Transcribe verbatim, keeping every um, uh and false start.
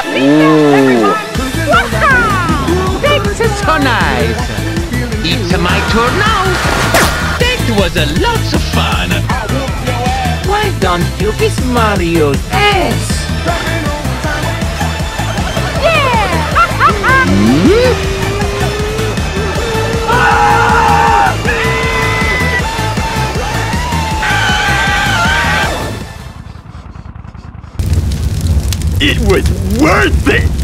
Ooh. Wow! This is so nice. It's my turn now. That was a lots of fun. Why don't you kiss Mario's ass? It was worth it!